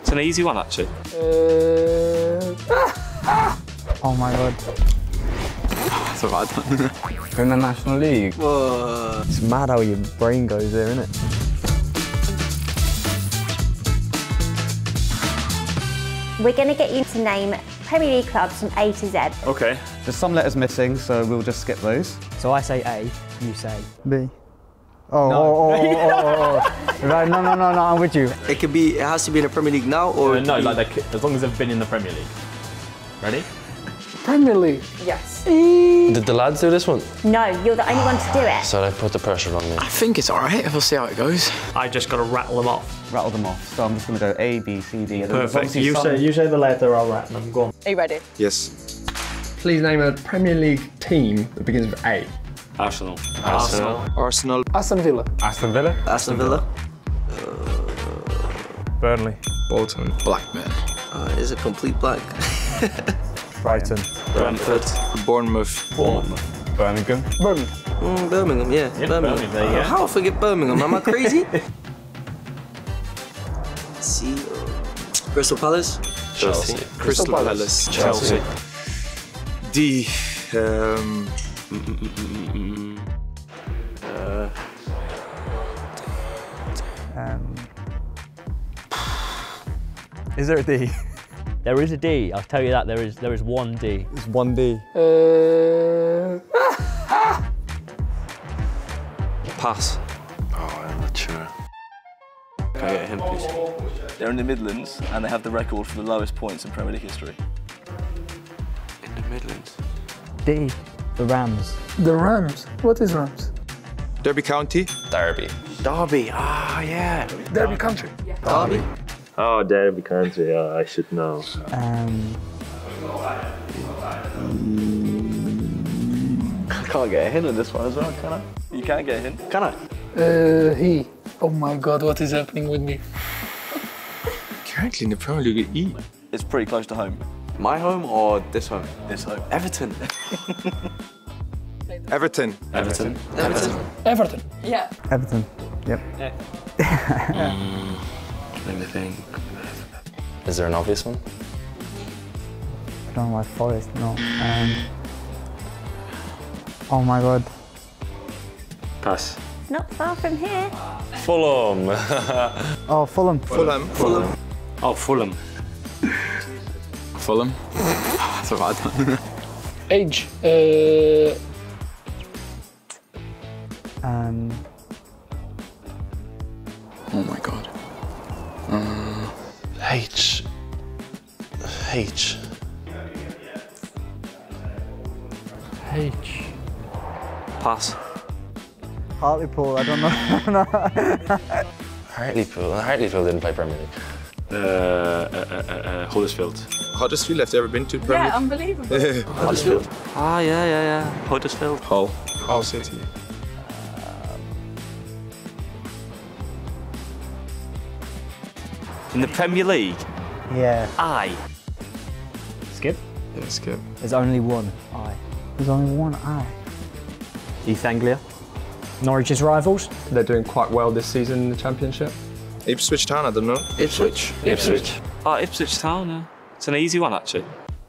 It's an easy one, actually. Oh my god. That's a bad one. In the National League. Whoa. It's mad how your brain goes there, isn't it? We're going to get you to name Premier League clubs from A to Z. Okay. There's some letters missing, so we'll just skip those. So I say A, you say B. Right, no, I'm with you. It could be. It has to be in the Premier League now, or no, like as long as they've been in the Premier League. Ready? Premier League. Yes. Did the lads do this one? No, you're the only one to do it. So they put the pressure on me. I think it's alright. We'll see how it goes. I just got to rattle them off. Rattle them off. So I'm just going to go A, B, C, D. Perfect. You say the letter, I'll rattle them. Go on. Are you ready? Yes. Please name a Premier League team that begins with A. Arsenal. Arsenal. Aston Villa. Aston Villa. Aston Villa. Burnley. Bolton. Blackburn. Is it complete black? Brighton. Brentford. Bournemouth. Birmingham. Birmingham, yeah. Birmingham. There you go. How I forget Birmingham? Am I crazy? C. Crystal Palace. Chelsea. Crystal Palace. Chelsea. D. Is there a D? There is a D. I'll tell you that there is one D. There's one D. Pass. Oh, I'm not sure. Can I get him, please? They're in the Midlands and they have the record for the lowest points in Premier League history. In the Midlands. D. The Rams. The Rams. What is Rams? Derby County. Derby. Derby, yeah. Derby Country. Derby. Oh, Derby Country. Yeah, I should know. I can't get a hint on this one as well, can I? You can't get a hint? Can I? He. Oh my God, what is happening with me? Currently in the Premier League at E. It's pretty close to home. My home or this home? This home. Everton. Everton. Everton. Everton. Yeah. Everton. Yep. Let me think. Is there an obvious one? I don't know why Forest, no. Oh my God. Pass. Not far from here. Fulham. Oh, Fulham. Fulham. Oh, Fulham. Fulham. That's a bad one. Age. Oh my God. H. H. Pass. Hartlepool, I don't know. Hartlepool didn't play Premier League. Huddersfield. Huddersfield, have you ever been to the Premier League? Unbelievable. Huddersfield. Ah, yeah. Huddersfield. Hull City. In the Premier League, Yeah. I. Skip? Yeah, skip. There's only one I. There's only one I. East Anglia. Norwich's rivals. They're doing quite well this season in the Championship. Ipswich Town, I don't know. Ipswich. Oh, Ipswich Town, yeah. It's an easy one, actually.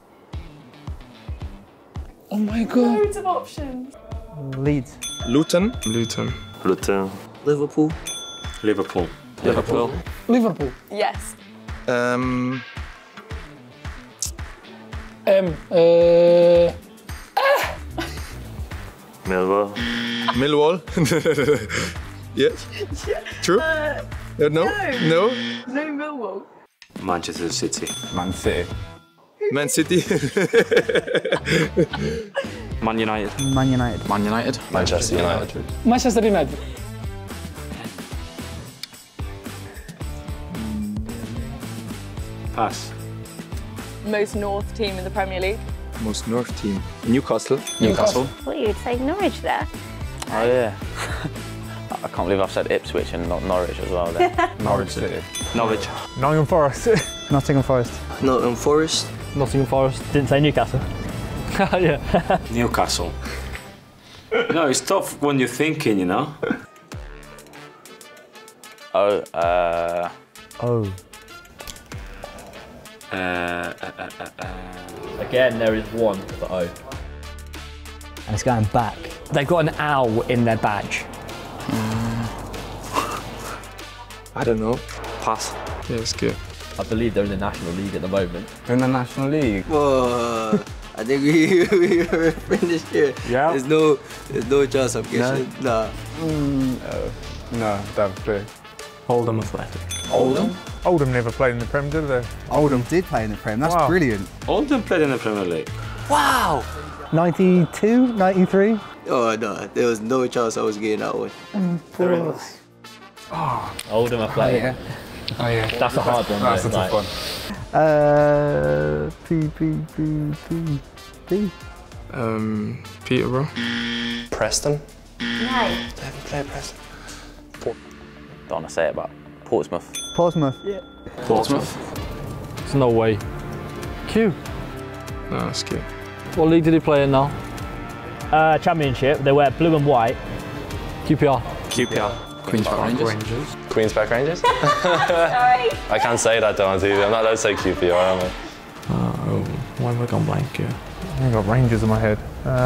Oh my God. Loads of options. Leeds. Luton. Luton. Liverpool. Liverpool. Liverpool. Yes. Millwall. Millwall. Yes. True. No. No Millwall. Manchester City. Man City. Man City. Man United. Man United. Man United. Manchester United. Manchester United. Pass. Most North team in the Premier League. Most North team. Newcastle. Newcastle. I thought you'd say Norwich there. Oh, yeah. I can't believe I've said Ipswich and not Norwich as well there. Norwich City. Norwich. Nottingham Forest. Nottingham Forest. Nottingham Forest. Nottingham Forest. Didn't say Newcastle. Yeah. Newcastle. No, it's tough when you're thinking, you know. Oh, Oh. Again, there is one for O. And it's going back. They've got an owl in their badge. I don't know. Pass. Yeah, it's good. I believe they're in the National League at the moment. In the National League. Whoa. I think we were finished here. Yeah. There's no chance I'm guessing. Nah. No, don't play. Oldham Athletic. Oldham? Oldham never played in the Prem, did they? Oldham did play in the Prem. That's Wow. brilliant. Oldham played in the Premier League. Wow. 92, 93? Oh no, there was no chance I was getting that one. Oldham Athletic. Oh yeah. That's a hard one. That's a though, tough like- one. Peterborough. Preston? No. They haven't played Preston. Don't want to say it, but Portsmouth. Portsmouth. Portsmouth. There's no way. Q. No, that's good. What league did he play in now? Championship. They wear blue and white. QPR. QPR. Queen's Park Rangers. Queen's Park Rangers? Sorry. I can't say that though on TV. I'm not allowed to say QPR, am I? Why have I gone blank here? I've got Rangers in my head.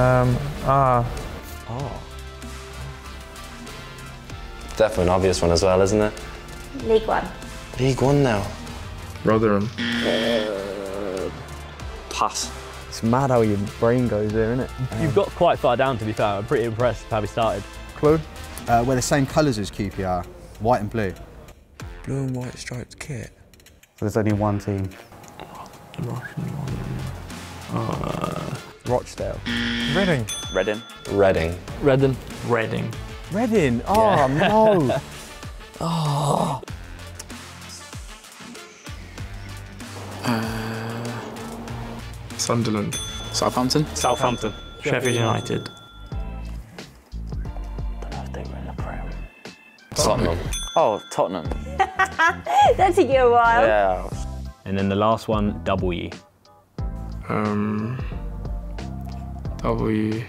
Definitely an obvious one as well, isn't it? League One. League One now. Rotherham. Pass. It's mad how your brain goes there, isn't it? You've got quite far down, to be fair. I'm pretty impressed with how he started. Clue? We're the same colours as QPR, white and blue. Blue and white striped kit. There's only one team. Rochdale. Reading. Reading. Reading. Redden. Reading. Reading. Oh no. Sunderland. Southampton. Southampton. Sheffield United. Don't know if they were in the Prem. Tottenham. Oh, Tottenham. That took you a while. Yeah. And then the last one, W. W.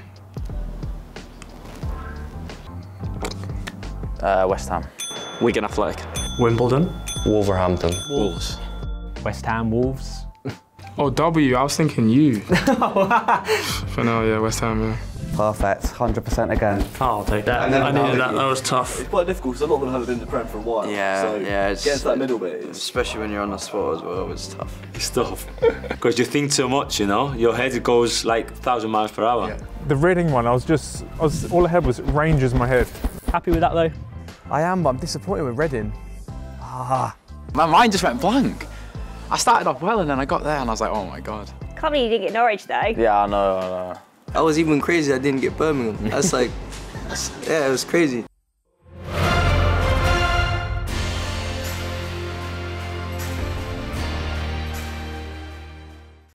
West Ham. Wigan Athletic. Wimbledon. Wolverhampton. Wolves. West Ham Wolves. Oh, W. I was thinking U. For now, yeah, West Ham, yeah. Perfect. 100% again. I'll take that. I needed that. That was tough. It's quite difficult because a lot of them haven't been in the Prem for a while. Yeah, so yeah. It's getting to that middle bit. especially when you're on the spot as well, it's tough. It's tough. Because you think too much, you know? Your head goes like 1,000 miles per hour. Yeah. The Reading one, all I had was Rangers in my head. Happy with that though? I am, but I'm disappointed with Reading. My mind just went blank. I started off well and then I got there and I was like, oh my God. Can't believe you didn't get Norwich though. Yeah, I know. I was even crazy I didn't get Birmingham. That's like, yeah, it was crazy.